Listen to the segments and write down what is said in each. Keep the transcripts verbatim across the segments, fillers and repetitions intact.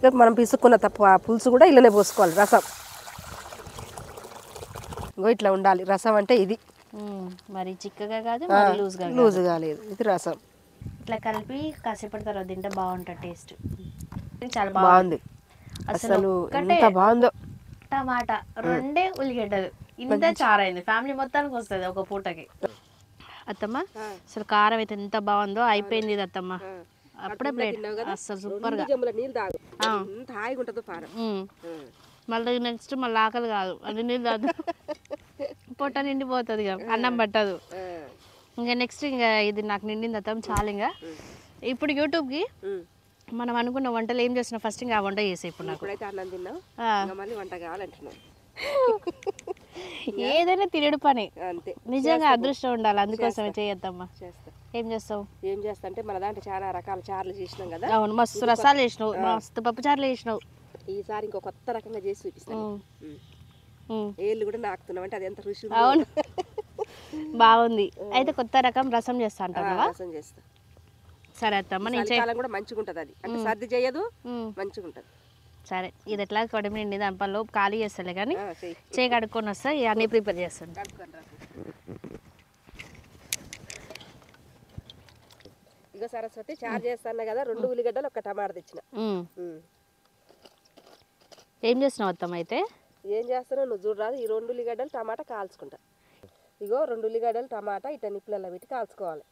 మనం పిసుక్కున్న తప్ప పులుసు కూడా ఇళ్ళనే పోసుకోవాలి. రసం ఇంకో ఇట్లా ఉండాలి. రసం అంటే ఇది మరి చిక్కగా కాదు మరి లూజ్గా లూజ్గా లేదు, ఇది రసం. ఇట్లా కలిపి కాసేపటి తర్వాత తింటే బాగుంటుంది టేస్ట్. చాలా బాగుంది అసలు, ఎంత బాగుందో. టమాటా రెండే ఉల్లిగడ్డలు ఇంత చారైంది, ఫ్యామిలీ మొత్తానికి వస్తుంది ఒక పూటకి. అత్తమ్మ అసలు కారం అయితే ఎంత బాగుందో, అయిపోయింది ఇది అత్తమ్మ. అప్పుడే ప్లేట్ అసలు సూపర్ గా. మళ్ళీ నెక్స్ట్ మళ్ళీ ఆకలి కాదు, అది నీళ్ళు తాగు పొట్ట నిండిపోతుంది, ఇక అన్నం పట్టదు. ఇంకా నెక్స్ట్ ఇంకా ఇది నాకు నిండింది అత్తమ్మ చాలు. ఇంకా ఇప్పుడు యూట్యూబ్కి మనం అనుకున్న వంటలు ఏం చేస్తున్నా ఫస్ట్ ఇంకా ఆ వంట చేసే. ఇప్పుడు నాకు ఏదైనా తినడు పని, నిజంగా అదృష్టం ఉండాలి, అందుకోసమే చేయొద్దమ్మా. ఏం చేస్తావు? ఏం చేస్తా అంటే మన దాంట్లో చాలా రకాల చారులు చేసినాం కదా. అవును, మస్తు రసాలు చేసినావు, మస్తు పప్పు చారులు చేసినావు. ఈసారి ఇంకో కొత్త రకంగా చేసి చూపిస్తాను. ఏళ్ళు కూడా నాకుతున్నావు అంటే అది ఎంత రుచి. అవును బాగుంది. అయితే కొత్త రకం రసం చేస్తా అంటావా? రసం చేస్తా. సరే అత్తమ్మ, నేను చలికాలం కూడా మంచిగా ఉంటుంది, అది అంటే సర్ది చేయదు, మంచిగా ఉంటుంది. సరే, ఇది ఎట్లా కడుపు నిండి దానిపల్లో ఖాళీ చేస్తాలే కానీ చేయి కడుక్కొని వస్తా, ఇవన్నీ ప్రిపేర్ చేస్తాను. ఇక సరస్వతి చారు చేస్తాను కదా, రెండు ఉల్లిగడ్డలు ఒక టమాటా తెచ్చిన. ఏం చేస్తున్నావు అత్తమ్మ? అయితే ఏం చేస్తున్నావు నువ్వు చూడరాదు. ఈ రెండు ఉల్లిగడ్డలు టమాటా కాల్చుకుంటా. ఇగో రెండు ఉల్లిగడ్డలు టమాటా ఇట్లా నిప్పులలో పెట్టి కాల్చుకోవాలి.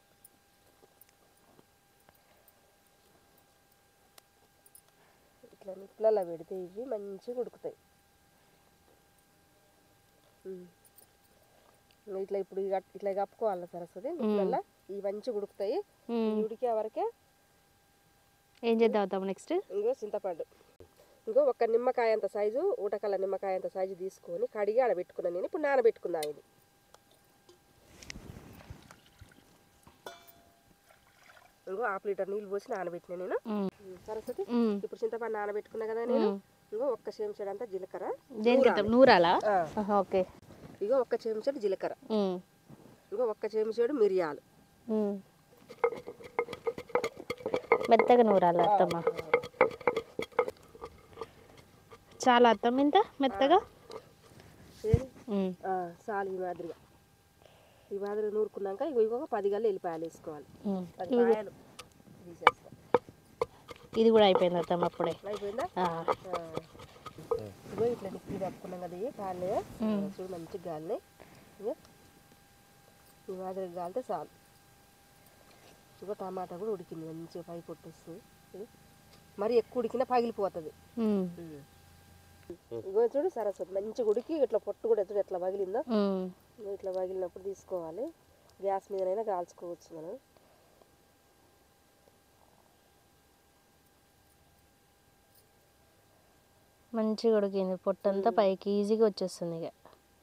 ఇట్లా నిప్పులలో పెడితే ఇవి మంచిగా ఉడుకుతాయి. ఇట్లా ఇప్పుడు ఇట్లా కప్పుకోవాలి సరస్వతి, నిప్పులలో ఇవి మంచిగా ఉడుకుతాయి. ఉడికే వరకే ఏం చేద్దాం నెక్స్ట్? ఇంకో చింతపండు, ఇంకో ఒక నిమ్మకాయ అంత సైజు, ఊటకల్ల నిమ్మకాయ అంత సైజు తీసుకొని కడిగి ఆడబెట్టుకున్నాను నేను. ఇప్పుడు నానబెట్టుకుందాం. ఇది ఇంకో హాఫ్ లీటర్ నీళ్ళు పోసి నానబెట్టినా నేను సరస్వతి. ఇప్పుడు చింతపండు నానబెట్టుకున్నా కదా నేను. ఇంకో ఒక్క చెంచాడు అంతా జీలకర్ర. నూరాలా? ఓకే. ఇగో ఒక్క చెంచాడు జీలకర్ర, ఇంకో ఒక్క చెంచాడు మిరియాలు. మెత్తగా నూరాలా అత్తమ్మ? చాలా అత్తమ్మ ఇంత మెత్తగా? చాలు. ఈ మాదిరిగా ఈ మాదిరిగా నూరుకున్నాక ఇగో ఇగో పది గల్లు ఎల్లిపాయలు వేసుకోవాలి. పది కాయలు తీసేస్తా. ఇది కూడా అయిపోయింది అత్తమ్మ అప్పుడే? అయిపోయిందా? ఇగో ఇట్లా నిప్పి కప్పుకున్నాం కదా, ఇవి కాలే చూడు మంచిగా గాలినాయి. ఇగో ఈ మాదిరిగా గాలితే చాలు. ఇగో టమాటా కూడా ఉడికింది మంచిగా, పై కొట్టేస్తుంది. మరి ఎక్కువ ఉడికినా పగిలిపోతుంది. ఇగో చూడు సరస్వతి మంచిగా ఉడికి ఇట్లా పొట్టు కూడా చూడు ఎట్లా పగిలిందో. ఇట్లా పగిలినప్పుడు తీసుకోవాలి. గ్యాస్ మీదనైనా కాల్చుకోవచ్చు మనం. మంచిగా ఉడికింది, పొట్టంతా పైకి ఈజీగా వచ్చేస్తుంది. ఇక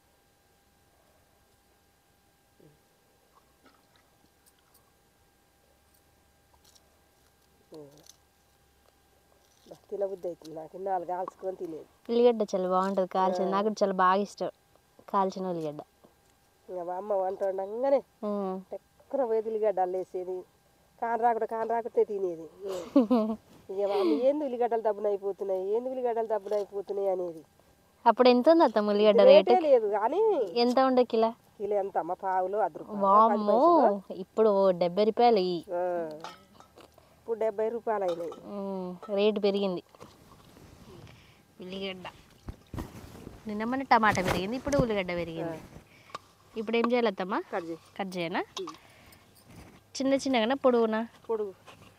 తినబుద్ధి అవుతుంది నాకు, నాలుగు కాల్చుకొని తినేది. ఉల్లిగడ్డ చాలా బాగుంటుంది కాల్చింది, నాకు చాలా బాగా ఇష్టం కాల్చిన ఉల్లిగడ్డ. ఇక మా అమ్మ వంట వండంగానే ఎక్కడ పోయేది ఉల్లిగడ్డ అల్లేసేది, కాని రాకుండా కాని రాకుంటే తినేది. ఇక మా అమ్మ ఏంది ఉల్లిగడ్డలు దబ్బున అయిపోతున్నాయి, ఏంది ఉల్లిగడ్డలు దబ్బున అయిపోతున్నాయి అనేది. అప్పుడు ఎంత ఉంది అత్తమ్మ ఉల్లిగడ్డ రేట్? లేదు కానీ ఎంత ఉండే కిలో? కిలో ఎంత అమ్మ? పావులు అర్ధ రూపాయలు. ఇప్పుడు డెబ్బై రూపాయలు. ఇప్పుడు డెబ్బై రూపాయలు అయినాయి, రేటు పెరిగింది ఉల్లిగడ్డ. నిన్న మన టమాటా పెరిగింది, ఇప్పుడు ఉల్లిగడ్డ పెరిగింది. ఇప్పుడు ఏం చేయాలి అత్తమ్మ? కట్ చేయి. కట్ చేయనా? చిన్న చిన్నగానా పొడుగునా? పొడుగు.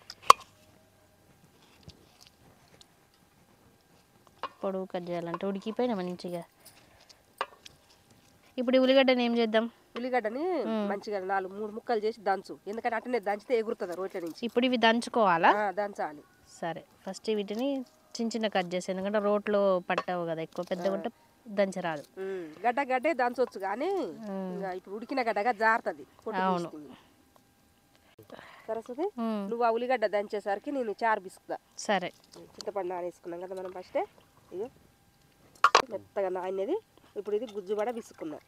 పొడుగు కట్ చేయాలంటే ఉడికిపోయినా మంచిగా. ఇప్పుడు ఈ ఉల్లిగడ్డని ఏం చేద్దాం? ఉల్లిగడ్డని మంచిగా నాలుగు మూడు ముక్కలు చేసి దంచు, ఎందుకంటే అట్టనే దంచితే ఎగురుతుంది రోట్ల నుంచి. ఇప్పుడు ఇవి దంచుకోవాలా? దంచాలి. సరే, ఫస్ట్ వీటిని చిన్న చిన్న కట్ చేసి, ఎందుకంటే రోట్లో పట్టవు కదా, ఎక్కువ పెద్దగా ఉంటే దంచరాదు. గడ్డ గడ్డే దంచవచ్చు కానీ ఇప్పుడు ఉడికిన గడ్డగా జారుతుంది. అవును సరస్వతి, నువ్వు ఆ ఉల్లిగడ్డ దంచేసరికి నేను చారు బిసుకుదా. సరే. చింతపండు నానేసుకున్నాం కదా మనం ఫస్టే, ఇగో మెత్తగా నానేది. ఇప్పుడు ఇది గుజ్జు పడ బిసుకున్నాం.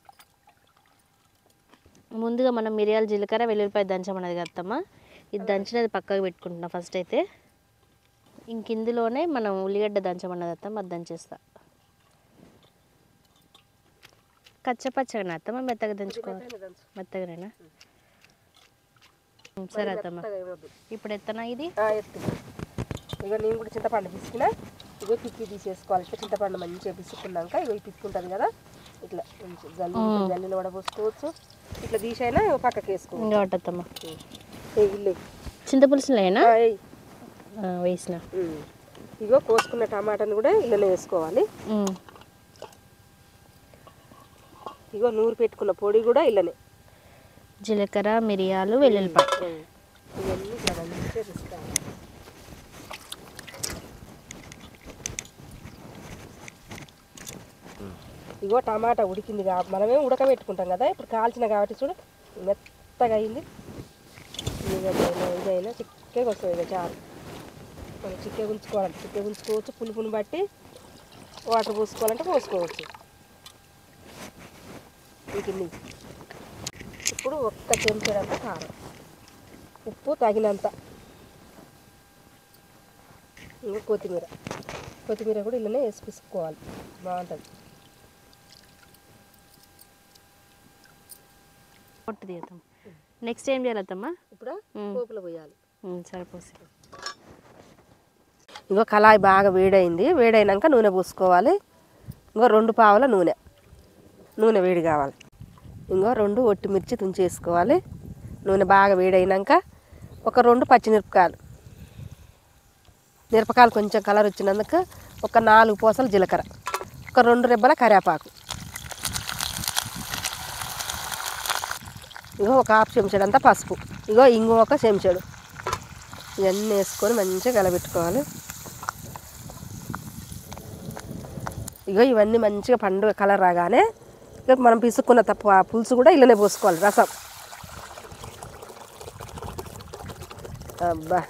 ముందుగా మనం మిరియాలు జీలకర్ర వెల్లుల్లిపాయ దంచమన్నది కదమ్మా, ఇది దంచినది పక్కకు పెట్టుకుంటున్నా ఫస్ట్. అయితే ఇంక ఇందులోనే మనం ఉల్లిగడ్డ దంచమన్నది అత్తమ్మ అది దంచేస్తా. కచ్చపచ్చగా అత్తమ్మ మెత్తగా దంచుకోవాలి. మెత్తగానేనా? సరే అత్తమ్మ. ఇప్పుడు ఎత్తనా ఇది? ఎత్తు. ఇక నేను కూడా చింతపండు పిసికినా, ఇగో పిప్పి తీసేసుకోవాలి. ఇట్లా చింతపండు మంచిగా పిసుకున్నాక ఇగో ఈ పిప్పి ఉంటుంది కదా, ఇట్లా మంచి జల్లి జల్లిలో కూడా పోసుకోవచ్చు. ఇట్లా తీసైనా పక్కకి వేసుకోవచ్చు. ఇంకా పట్టత్తమ్మ. ఇల్లు చింతపులుసులేనా వేసిన. ఇగో కోసుకున్న టమాటాని కూడా ఇళ్ళనే వేసుకోవాలి. ఇగో నూరు పెట్టుకున్న పొడి కూడా ఇళ్ళనే. జీలకర్ర, మిరియాలు, వెల్లుల్లిపాయ ఇవన్నీ ఇట్లా మంచిగా తీసుకోవాలి. ఇగో టమాటా ఉడికింది కాబట్టి మనమే ఉడకబెట్టుకుంటాం కదా, ఇప్పుడు కాల్చిన కాబట్టి చూడు మెత్తగా అయింది. ఇదైనా ఇదైనా చిక్కగా వస్తుంది ఇక చారు. మనం చిక్కగా ఉంచుకోవాలంటే చిక్కగా ఉంచుకోవచ్చు, పులుపుని బట్టి వాటర్ పోసుకోవాలంటే పోసుకోవచ్చు. ఉడికింది. ఇప్పుడు ఒక్క చెంచాడంత కారం, ఉప్పు తగినంత, ఇంకా కొత్తిమీర. కొత్తిమీర కూడా ఇళ్ళనే వేసి పిసుకోవాలి, బాగుంటుంది. నెక్స్ట్ ఏం చేయాలమ్మా? ఇప్పుడు పోపులో పోయాలి. సరిపోసి. ఇంకో కళాయి బాగా వేడైంది. వేడైనాక నూనె పోసుకోవాలి. ఇంకో రెండు పావుల నూనె నూనె వేడి కావాలి. ఇంకో రెండు ఒట్టిమిర్చి తుంచేసుకోవాలి. నూనె బాగా వేడైనాక ఒక రెండు పచ్చిమిరపకాయలు, మిరపకాయలు కొంచెం కలర్ వచ్చినందుక ఒక నాలుగు పూసలు జీలకర్ర, ఒక రెండు రెబ్బల కరివేపాకు, ఇగో ఒక హాఫ్ చెంచాడు అంతా పసుపు, ఇగో ఇంకో ఒక చెంచాడు. ఇవన్నీ వేసుకొని మంచిగా కలబెట్టుకోవాలి. ఇగో ఇవన్నీ మంచిగా పండుగ కలర్ రాగానే ఇక మనం పిసుక్కున్న తప్ప పులుసు కూడా ఇళ్ళనే పోసుకోవాలి. రసం అబ్బా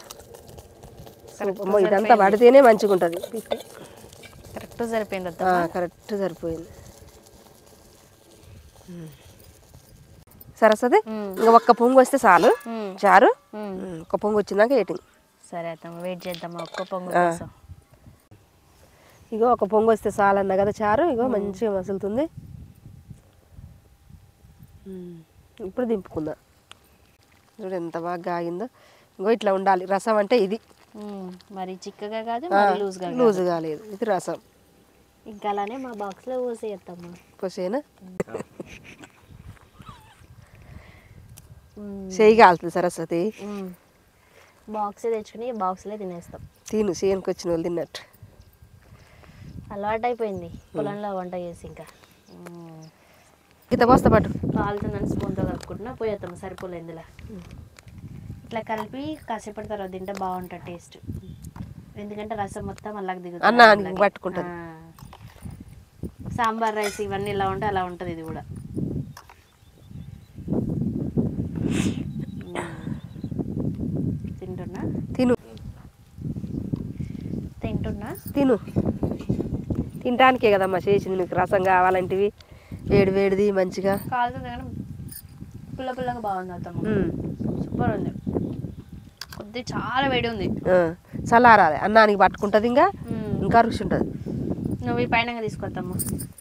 ఇదంతా పడితేనే మంచిగా ఉంటుంది. కరెక్ట్ సరిపోయింది. కరెక్ట్ సరిపోయింది. సరస్వతి ఇంకా ఒక్క పొంగు వస్తే చాలు చారు. ఒక్క పొంగు వచ్చిందాక ఏటింగ్. సరే అత్తమ్మ వెయిట్ చేద్దామా ఒక్క పొంగు. ఇగో ఒక పొంగు వస్తే చాలు అన్న కదా చారు. ఇగో మంచిగా మసులుతుంది. ఇప్పుడు దింపుకుందా. చూడు ఎంత బాగా ఆగిందో. ఇంకో ఇట్లా ఉండాలి రసం అంటే ఇది. మరి చిక్కగా కాదు లూజ్గా లూజ్గా లేదు, ఇది రసం. ఇంకా అలానే మా బాక్స్లో పోసేయత్తమ్మా. పోసేనా చేయి కాలుతుంది సరస్వతి. బాక్స్ తెచ్చుకుని బాక్స్లో తినేస్తాం. తిను చేనుకి వచ్చిన వాళ్ళు తిన్నట్టు అలవాటు అయిపోయింది పొలంలో వంట చేసి. ఇంకా ఇంత పోస్తా పాటు కాలుతుందని స్పూన్తో కలుపుకుంటున్నా. పోయేస్తాం సరిపోలేదు ఇందులో. ఇట్లా కలిపి కాసేపటి తర్వాత తింటే బాగుంటుంది టేస్ట్. ఎందుకంటే రసం మొత్తం అలాగ దిగుతుంది, అన్న పట్టుకుంటుంది. సాంబార్ రైస్ ఇవన్నీ ఇలా ఉంటే అలా ఉంటుంది ఇది కూడా. తింటున్నా తిను తింటున్నా తిను తినడానికే కదమ్మా చేసింది. మీకు రసం కావాలంటివి వేడి వేడిది మంచిగా కాలుతుంది కానీ పుల్ల పుల్లగా బాగుంది అత్తమ్మ. సూపర్ ఉంది. కొద్ది చాలా వేడి ఉంది. చల్లారాలి అన్నానికి పట్టుకుంటుంది. ఇంకా ఇంకా రుచి ఉంటుంది. నువ్వు ఈ పైన తీసుకొస్తామ్మా.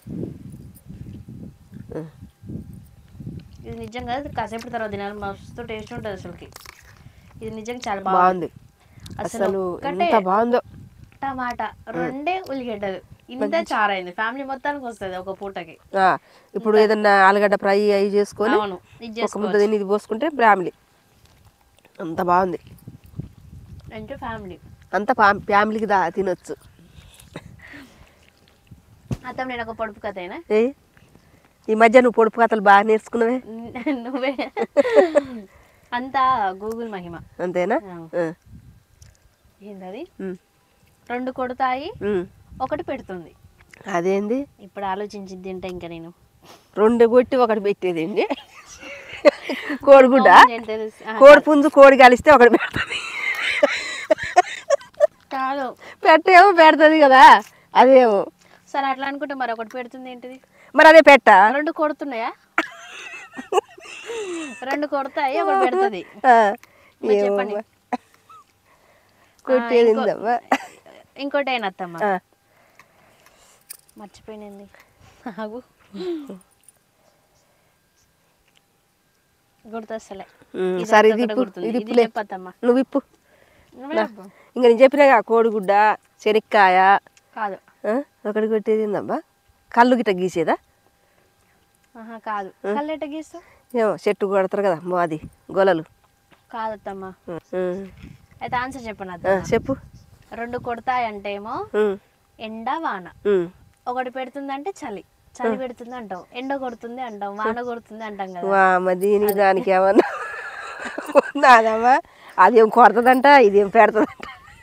ఇది నిజంగా కాసేపు తర్వాత తినాలి, మస్తు టేస్ట్ ఉంటుంది అసలుకి. ఇది నిజంగా చాలా బాగుంది. అసలు ఎంత బాగుందో. టమాటా రెండే ఉల్లిగడ్డలు ఇంత చారైంది. ఫ్యామిలీ మొత్తానికి వస్తుంది ఒక పూటకి. ఇప్పుడు ఏదన్నా ఆలుగడ్డ ఫ్రై అవి చేసుకొని ఒక ముద్ద తిని ఇది పోసుకుంటే ఫ్యామిలీ అంత బాగుంది. అంటే ఫ్యామిలీ అంత ఫ్యామిలీకి దా తినొచ్చు. అత్తం నేను ఒక పొడుపు కథ అయినా ఏ ఈ మధ్య నువ్వు పొడుపు కథలు బాగా నేర్చుకున్నావే. నువ్వే అంతా గూగుల్ మహిమ. అంతేనా? ఏంటది? రెండు కొడతాయి ఒకటి పెడుతుంది. అదేంది? ఇప్పుడు ఆలోచించి తింటా. ఇంకా నేను రెండు కొట్టి ఒకటి పెట్టేదేంటి? కోడిగుడ్డ కోడి పుంజు కోడి కలిస్తే ఒకటి పెడుతుంది. కాదు పెట్టేమో పెడుతుంది కదా. అదేమో సరే అట్లా అనుకుంటే మరి ఒకటి పెడుతుంది ఏంటిది? మరి అదే పెట్ట. రెండు కొడుతున్నాయా? రెండు కొడతాయి ఒకటి పెడుతుంది. చెప్పండి. ఇంకోటి అయినా అత్తమ్మ ఆ. మర్చిపోయినంది ఆగు గుర్తొస్తలే ఉమ్, ఇది సరే ఒక్కటే ఇది ఇప్పు గుర్తుంది. ఇది ఇది ఇప్పులే చెప్పత్తమ్మ నువ్వు ఇప్పు నువ్వే చెప్పు. ఇంకా నేను చెప్పినాగా కోడిగుడ్డ శనక్కాయ కాదు ఆ, ఒకటి కొట్టేది ఏందబ్బా కళ్ళు గిట్ట గీసేదా ఆహా కాదు కళ్ళెట గీస్తావు ఏమో చెట్టు కొడతారు కదా మాది గొలలు కాదత్తమ్మ ఉమ్, అయితే ఆన్సర్ చెప్పను ఆ, అత్తమ్మ చెప్పు రెండు కొడతాయంటేమో ఉమ్, ఎండ వాన ఉమ్. ఒకటి పెడుతుందంటే చలి చలి పెడుతుంది అంటాం ఎండ కొడుతుంది అంటాం వాన కొడుతుంది అంటాం కదా వామ్మ దీనికి దానికి ఏమన్నా నాదమ్మా అదేం కొడుతుందంట ఇదేం పెడుతుందంట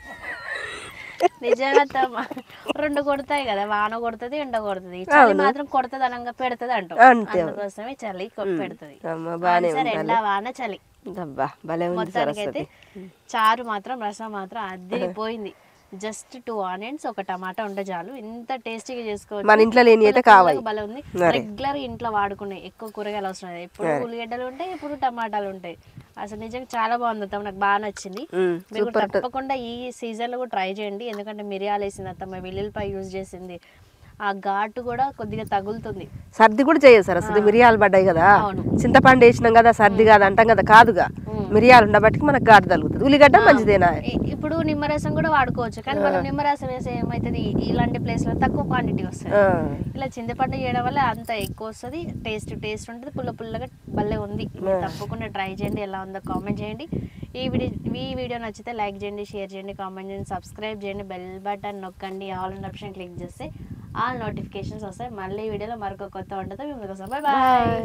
నిజంగా రెండు కొడతాయి కదా వాన కొడుతుంది ఎండ కొడుతుంది చలి మాత్రం కొడుతుంది అనగా పెడుతుంది అంటాం అంతే అందుకోసమే చలి పెడుతుంది అమ్మ బాగానే ఆన్సర్ ఎండ వాన చలి అబ్బా భలే ఉంది మొత్తానికైతే సరస్వతి చారు మాత్రం రసం మాత్రం అదిరిపోయింది జస్ట్ టూ ఆనియన్స్ ఒక టమాటా ఉంటే చాలు ఎంత టేస్టీగా చేసుకోవచ్చు మన ఇంట్లో లేని అయితే కావాలి భలే ఉంది రెగ్యులర్ ఇంట్లో వాడుకునే ఎక్కువ కూరగాయలు అవసరం లేదు ఎప్పుడు ఉల్లిగడ్డలు ఉంటాయి ఇప్పుడు టమాటాలు ఉంటాయి అసలు నిజంగా చాలా బాగుంది అత్తమ్మ నాకు బాగా నచ్చింది ఉమ్, మీరు కూడా తప్పకుండా ఈ సీజన్ లో కూడా ట్రై చేయండి ఎందుకంటే మిరియాలు వేసింది అత్తమ్మ వెల్లుల్లిపాయ యూజ్ చేసింది ఆ ఘాటు కూడా కొద్దిగా తగులుతుంది సర్ది కూడా చేయదు సరస్వతి మిరియాలు పడ్డాయి కదా అవును. చింతపండు వేసినాం కదా సర్ది కాదు అంటాం కదా కాదుగా మిరియాలు ఉండబట్టి మనకు ఘాటు తగులుతుంది ఉల్లిగడ్డ మంచిదేనా ఇ- ఇప్పుడు నిమ్మరసం కూడా వాడుకోవచ్చు కానీ మనం నిమ్మరసం వేస్తే ఏమవుతుంది ఇలాంటి ప్లేస్ లో తక్కువ క్వాంటిటీ వస్తుంది ఆ, ఇలా చింతపండు చేయడం వల్ల అంత ఎక్కువ వస్తుంది టేస్ట్ టేస్ట్ ఉంటుంది పుల్ల పుల్లగా భలే ఉంది మీరు తప్పకుండా ట్రై చేయండి ఎలా ఉందో కామెంట్ చేయండి ఈ వీడియో ఈ వీడియో నచ్చితే లైక్ చేయండి షేర్ చేయండి కామెంట్ చేయండి సబ్స్క్రైబ్ చేయండి బెల్ బటన్ నొక్కండి ఆల్ అండ్ ఆప్షన్ క్లిక్ చేస్తే ఆల్ నోటిఫికేషన్స్ వస్తాయి మళ్ళీ ఈ వీడియోలో మరొక కొత్త వంటతో మేము కోసం బాయ్ బాయ్